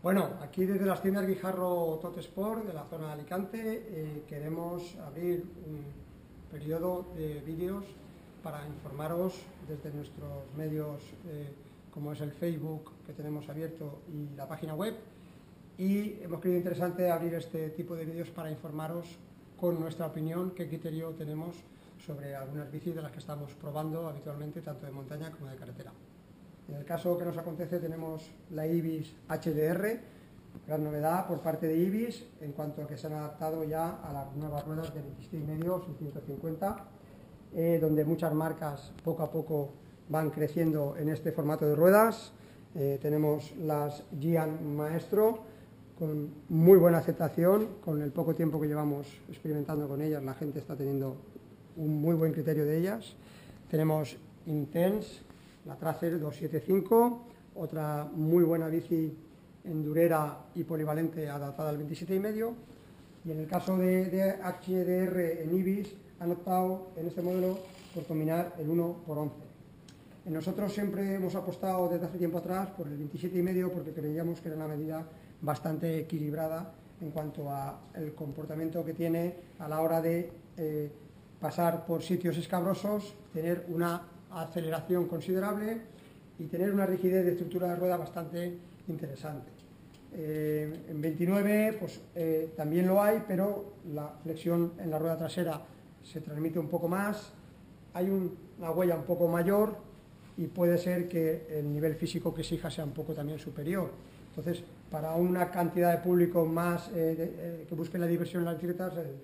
Bueno, aquí desde las tiendas Guijarro Totesport de la zona de Alicante queremos abrir un periodo de vídeos para informaros desde nuestros medios como es el Facebook que tenemos abierto y la página web, y hemos creído interesante abrir este tipo de vídeos para informaros con nuestra opinión qué criterio tenemos sobre algunas bicis de las que estamos probando habitualmente, tanto de montaña como de carretera. En el caso que nos acontece tenemos la Ibis HDR, gran novedad por parte de Ibis en cuanto a que se han adaptado ya a las nuevas ruedas de 27,5 y 150, donde muchas marcas poco a poco van creciendo en este formato de ruedas. Tenemos las Gian Maestro con muy buena aceptación. Con el poco tiempo que llevamos experimentando con ellas, la gente está teniendo un muy buen criterio de ellas. Tenemos Intense, la Tracer 275, otra muy buena bici endurera y polivalente adaptada al 27,5, y en el caso de HDR en Ibis han optado en este modelo por combinar el 1x11. Nosotros siempre hemos apostado desde hace tiempo atrás por el 27,5 porque creíamos que era una medida bastante equilibrada en cuanto al comportamiento que tiene a la hora de pasar por sitios escabrosos, tener una aceleración considerable y tener una rigidez de estructura de rueda bastante interesante. En 29 pues también lo hay, pero la flexión en la rueda trasera se transmite un poco más, hay una huella un poco mayor y puede ser que el nivel físico que exija sea un poco también superior. Entonces, para una cantidad de público más que busque la diversión en las bicicletas, el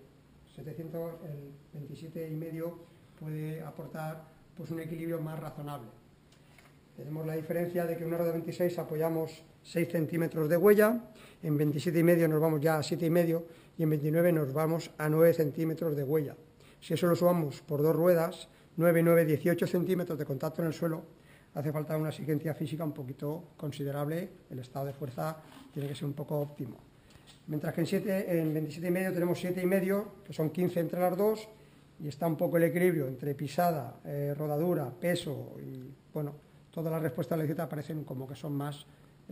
27,5 puede aportar pues un equilibrio más razonable. Tenemos la diferencia de que en una rueda de 26 apoyamos 6 centímetros de huella, en 27,5 nos vamos ya a 7,5 y en 29 nos vamos a 9 centímetros de huella. Si eso lo sumamos por dos ruedas, 9, 9, 18 centímetros de contacto en el suelo, hace falta una exigencia física un poquito considerable, el estado de fuerza tiene que ser un poco óptimo. Mientras que en 27,5 tenemos 7,5, que son 15 entre las dos, y está un poco el equilibrio entre pisada, rodadura, peso y, bueno, todas las respuestas de la bicicleta parecen como que son más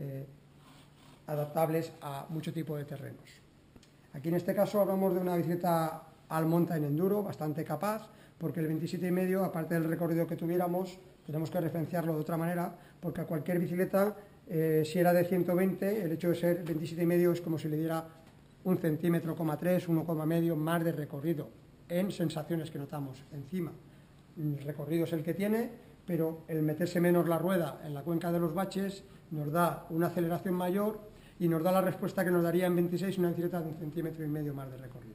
adaptables a mucho tipo de terrenos. Aquí en este caso hablamos de una bicicleta all mountain enduro bastante capaz, porque el 27,5, aparte del recorrido que tuviéramos, tenemos que referenciarlo de otra manera, porque a cualquier bicicleta, si era de 120, el hecho de ser 27,5 es como si le diera 1,3 centímetros, 1,5 más de recorrido en sensaciones que notamos encima. El recorrido es el que tiene, pero el meterse menos la rueda en la cuenca de los baches nos da una aceleración mayor y nos da la respuesta que nos daría en 26 una bicicleta de 1,5 centímetros más de recorrido.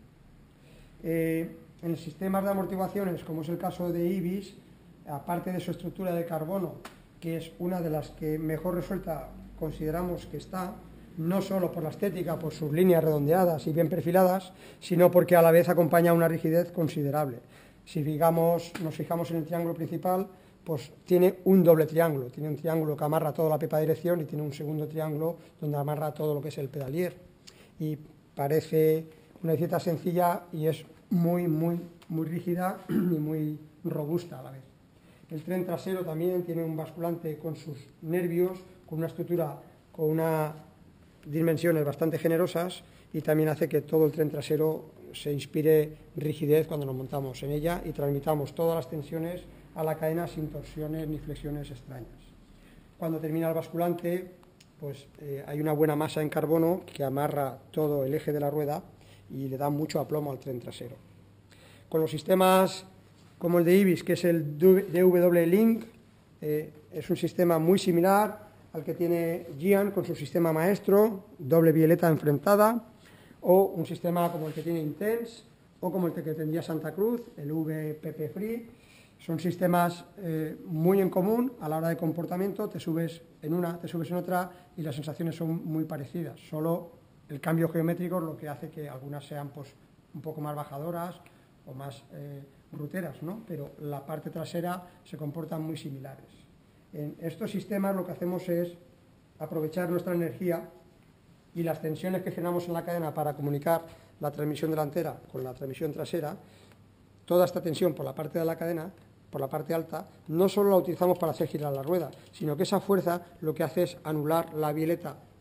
En el sistema de amortiguaciones, como es el caso de Ibis, aparte de su estructura de carbono, que es una de las que mejor resuelta consideramos que está, no solo por la estética, por sus líneas redondeadas y bien perfiladas, sino porque a la vez acompaña una rigidez considerable. Si nos fijamos en el triángulo principal, pues tiene un doble triángulo, tiene un triángulo que amarra toda la pepa de dirección y tiene un segundo triángulo donde amarra todo lo que es el pedalier. Y parece una bicicleta sencilla y es muy rígida y muy robusta a la vez. El tren trasero también tiene un basculante con sus nervios, con una estructura, con unas dimensiones bastante generosas, y también hace que todo el tren trasero se inspire rigidez cuando nos montamos en ella y transmitamos todas las tensiones a la cadena sin torsiones ni flexiones extrañas. Cuando termina el basculante, pues hay una buena masa en carbono que amarra todo el eje de la rueda y le da mucho aplomo al tren trasero. Con los sistemas como el de Ibis, que es el DW Link, es un sistema muy similar al que tiene Gian con su sistema maestro, doble bieleta enfrentada, o un sistema como el que tiene Intense, o como el que tendría Santa Cruz, el VPP Free. Son sistemas muy en común a la hora de comportamiento, te subes en una, te subes en otra y las sensaciones son muy parecidas. Solo el cambio geométrico es lo que hace que algunas sean pues, un poco más bajadoras o más ruteras, ¿no? Pero la parte trasera se comportan muy similares. En estos sistemas lo que hacemos es aprovechar nuestra energía y las tensiones que generamos en la cadena para comunicar la transmisión delantera con la transmisión trasera. Toda esta tensión por la parte de la cadena, por la parte alta, no solo la utilizamos para hacer girar la rueda, sino que esa fuerza lo que hace es anular la bieleta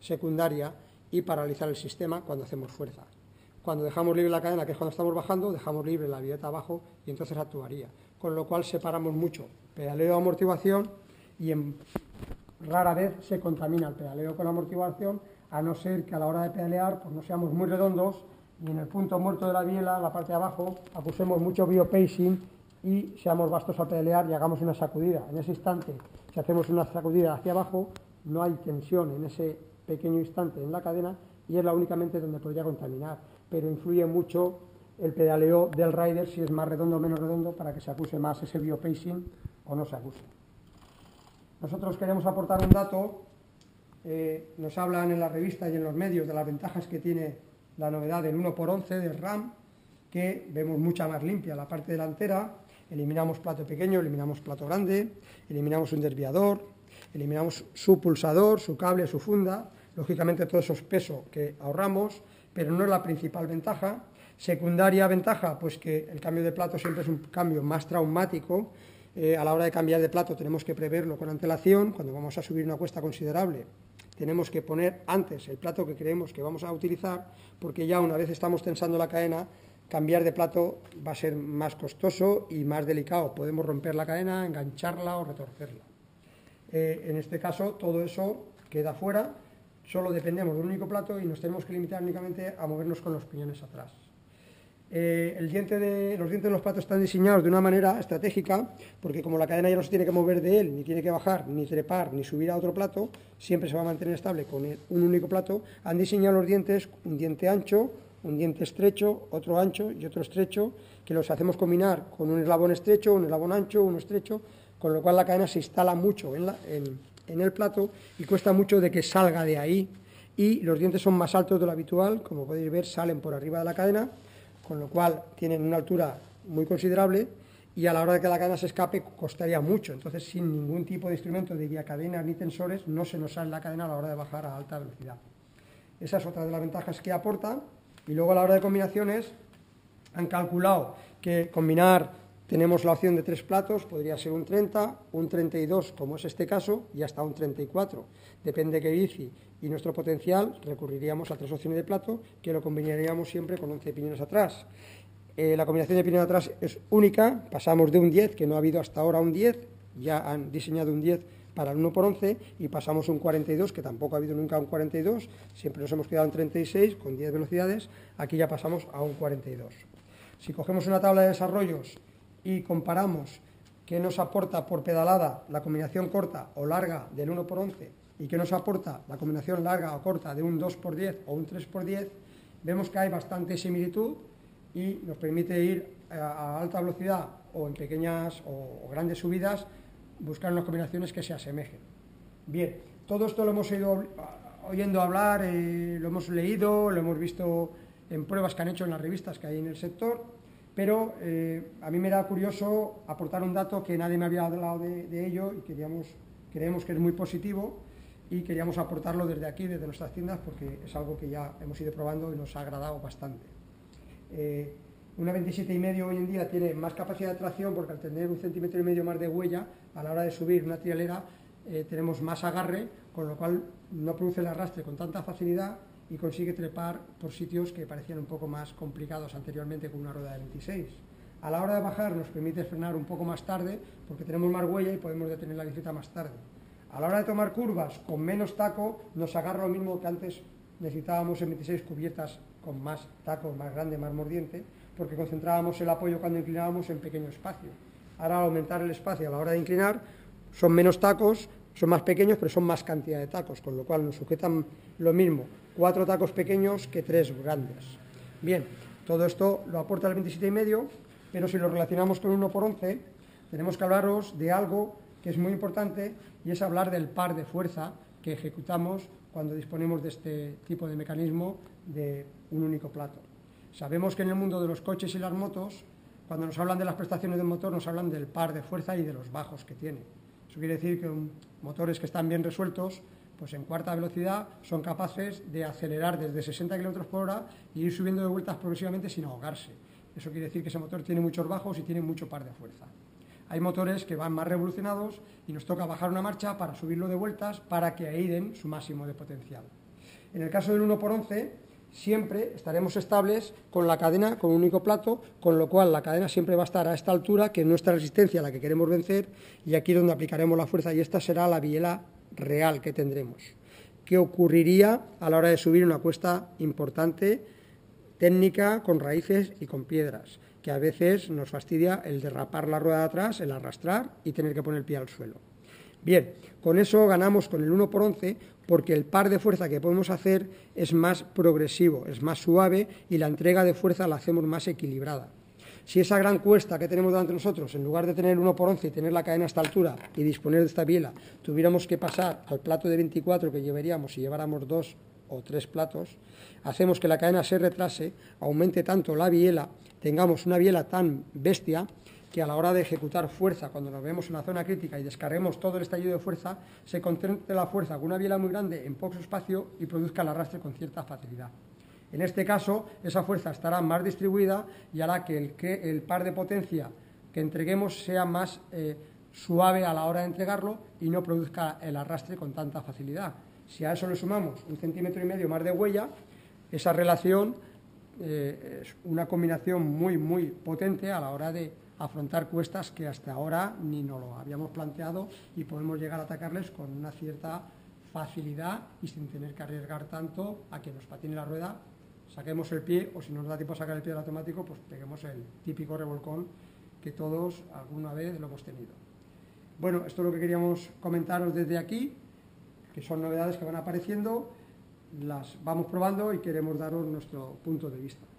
secundaria y paralizar el sistema cuando hacemos fuerza. Cuando dejamos libre la cadena, que es cuando estamos bajando, dejamos libre la billeta abajo y entonces actuaría. Con lo cual separamos mucho pedaleo amortiguación y rara vez se contamina el pedaleo con la amortiguación, a no ser que a la hora de pedalear pues no seamos muy redondos y en el punto muerto de la biela, la parte de abajo, acusemos mucho biopacing y seamos bastos a pedalear y hagamos una sacudida. En ese instante, si hacemos una sacudida hacia abajo, no hay tensión en ese pequeño instante en la cadena y es la únicamente donde podría contaminar, pero influye mucho el pedaleo del rider, si es más redondo o menos redondo, para que se acuse más ese biopacing o no se acuse. Nosotros queremos aportar un dato, nos hablan en la revista y en los medios de las ventajas que tiene la novedad del 1x11 del RAM, que vemos mucha más limpia la parte delantera, eliminamos plato pequeño, eliminamos plato grande, eliminamos un desviador, eliminamos su pulsador, su cable, su funda, lógicamente todo eso es peso que ahorramos, pero no es la principal ventaja. Secundaria ventaja, pues que el cambio de plato siempre es un cambio más traumático. A la hora de cambiar de plato tenemos que preverlo con antelación. Cuando vamos a subir una cuesta considerable tenemos que poner antes el plato que creemos que vamos a utilizar, porque ya una vez estamos tensando la cadena, cambiar de plato va a ser más costoso y más delicado. Podemos romper la cadena, engancharla o retorcerla. En este caso todo eso queda fuera, solo dependemos de un único plato y nos tenemos que limitar únicamente a movernos con los piñones atrás. Los dientes de los platos están diseñados de una manera estratégica, porque como la cadena ya no se tiene que mover de él, ni tiene que bajar, ni trepar, ni subir a otro plato, siempre se va a mantener estable con un único plato. Han diseñado los dientes, un diente ancho, un diente estrecho, otro ancho y otro estrecho, que los hacemos combinar con un eslabón estrecho, un eslabón ancho, uno estrecho, con lo cual la cadena se instala mucho en el plato y cuesta mucho de que salga de ahí. Y los dientes son más altos de lo habitual, como podéis ver, salen por arriba de la cadena, con lo cual tienen una altura muy considerable y a la hora de que la cadena se escape costaría mucho. Entonces, sin ningún tipo de instrumento de guiacadenas ni tensores, no se nos sale la cadena a la hora de bajar a alta velocidad. Esa es otra de las ventajas que aporta. Y luego a la hora de combinaciones han calculado que combinar, tenemos la opción de 3 platos, podría ser un 30, un 32 como es este caso y hasta un 34. Depende de qué bici y nuestro potencial, recurriríamos a 3 opciones de plato que lo combinaríamos siempre con 11 piñones atrás. La combinación de piñones atrás es única, pasamos de un 10, que no ha habido hasta ahora un 10, ya han diseñado un 10 para el 1x11 y pasamos un 42, que tampoco ha habido nunca un 42, siempre nos hemos quedado en 36 con 10 velocidades, aquí ya pasamos a un 42. Si cogemos una tabla de desarrollos y comparamos qué nos aporta por pedalada la combinación corta o larga del 1x11 y qué nos aporta la combinación larga o corta de un 2x10 o un 3x10, vemos que hay bastante similitud y nos permite ir a alta velocidad o en pequeñas o grandes subidas, buscar unas combinaciones que se asemejen. Bien, todo esto lo hemos ido oyendo hablar, lo hemos leído, lo hemos visto en pruebas que han hecho en las revistas que hay en el sector, pero a mí me era curioso aportar un dato que nadie me había hablado de ello y creemos que es muy positivo y queríamos aportarlo desde aquí, desde nuestras tiendas, porque es algo que ya hemos ido probando y nos ha agradado bastante. Una 27,5 hoy en día tiene más capacidad de tracción porque al tener 1,5 centímetros más de huella, a la hora de subir una trialera tenemos más agarre, con lo cual no produce el arrastre con tanta facilidad y consigue trepar por sitios que parecían un poco más complicados anteriormente con una rueda de 26. A la hora de bajar nos permite frenar un poco más tarde porque tenemos más huella y podemos detener la bicicleta más tarde. A la hora de tomar curvas con menos taco nos agarra lo mismo que antes necesitábamos en 26 cubiertas con más taco, más grande, más mordiente, porque concentrábamos el apoyo cuando inclinábamos en pequeño espacio. Ahora al aumentar el espacio a la hora de inclinar son menos tacos, son más pequeños, pero son más cantidad de tacos, con lo cual nos sujetan lo mismo 4 tacos pequeños que 3 grandes. Bien, todo esto lo aporta el 27,5, pero si lo relacionamos con 1x11, tenemos que hablaros de algo que es muy importante y es hablar del par de fuerza que ejecutamos cuando disponemos de este tipo de mecanismo de un único plato. Sabemos que en el mundo de los coches y las motos, cuando nos hablan de las prestaciones del motor, nos hablan del par de fuerza y de los bajos que tiene. Eso quiere decir que motores que están bien resueltos, pues en cuarta velocidad son capaces de acelerar desde 60 km por hora y ir subiendo de vueltas progresivamente sin ahogarse. Eso quiere decir que ese motor tiene muchos bajos y tiene mucho par de fuerza. Hay motores que van más revolucionados y nos toca bajar una marcha para subirlo de vueltas para que aíden su máximo de potencial. En el caso del 1x11, siempre estaremos estables con la cadena, con un único plato, con lo cual la cadena siempre va a estar a esta altura, que es nuestra resistencia a la que queremos vencer, y aquí es donde aplicaremos la fuerza, y esta será la biela real que tendremos. ¿Qué ocurriría a la hora de subir una cuesta importante, técnica, con raíces y con piedras, que a veces nos fastidia el derrapar la rueda de atrás, el arrastrar y tener que poner el pie al suelo? Bien, con eso ganamos con el 1x11 porque el par de fuerza que podemos hacer es más progresivo, es más suave y la entrega de fuerza la hacemos más equilibrada. Si esa gran cuesta que tenemos delante de nosotros, en lugar de tener 1x11 y tener la cadena a esta altura y disponer de esta biela, tuviéramos que pasar al plato de 24 que llevaríamos si lleváramos 2 o 3 platos, hacemos que la cadena se retrase, aumente tanto la biela, tengamos una biela tan bestia que a la hora de ejecutar fuerza, cuando nos vemos en la zona crítica y descarguemos todo el estallido de fuerza, se concentre la fuerza con una biela muy grande en poco espacio y produzca el arrastre con cierta facilidad. En este caso, esa fuerza estará más distribuida y hará que el par de potencia que entreguemos sea más suave a la hora de entregarlo y no produzca el arrastre con tanta facilidad. Si a eso le sumamos 1,5 centímetros más de huella, esa relación es una combinación muy, muy potente a la hora de afrontar cuestas que hasta ahora ni nos lo habíamos planteado y podemos llegar a atacarles con una cierta facilidad y sin tener que arriesgar tanto a que nos patine la rueda, saquemos el pie o si no nos da tiempo a sacar el pie del automático, pues peguemos el típico revolcón que todos alguna vez lo hemos tenido. Bueno, esto es lo que queríamos comentaros desde aquí, que son novedades que van apareciendo, las vamos probando y queremos daros nuestro punto de vista.